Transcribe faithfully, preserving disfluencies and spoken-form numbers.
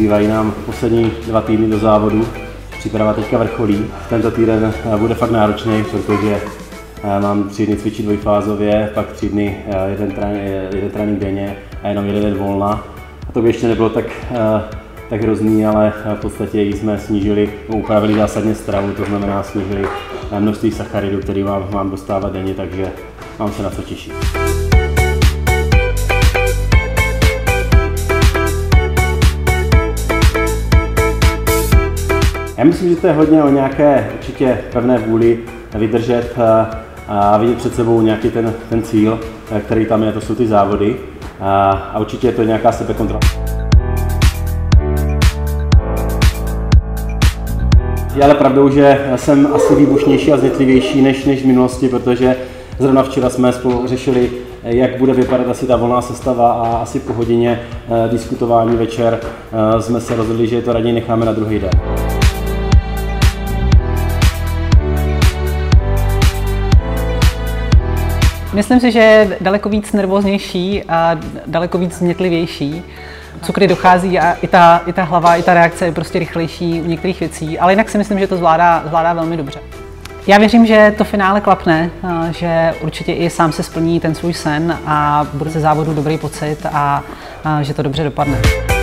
zbývají nám poslední dva týdny do závodu. Příprava teďka vrcholí. Tento týden bude fakt náročný, protože mám tři dny cvičit dvojfázově, pak tři dny jeden, trén, jeden trénink denně a jenom jeden den volna. A to by ještě nebylo tak, tak hrozný, ale v podstatě jsme snížili, upravili zásadně stravu, to znamená snížili množství sacharidů, který mám, mám dostávat denně, takže mám se na co těšit. Já myslím, že to je hodně o nějaké určitě pevné vůli vydržet a vidět před sebou nějaký ten, ten cíl, který tam je, to jsou ty závody a, a určitě je to nějaká sebekontrola. Je ale pravdou, že jsem asi výbušnější a znětlivější než, než v minulosti, protože zrovna včera jsme spolu řešili, jak bude vypadat asi ta volná sestava a asi po hodině eh, diskutování večer eh, jsme se rozhodli, že to raději necháme na druhý den. Myslím si, že je daleko víc nervóznější a daleko víc znětlivější. Cukry dochází a i ta, i ta hlava, i ta reakce je prostě rychlejší u některých věcí, ale jinak si myslím, že to zvládá, zvládá velmi dobře. Já věřím, že to finále klapne, že určitě i sám se splní ten svůj sen a bude ze závodu dobrý pocit a, a že to dobře dopadne.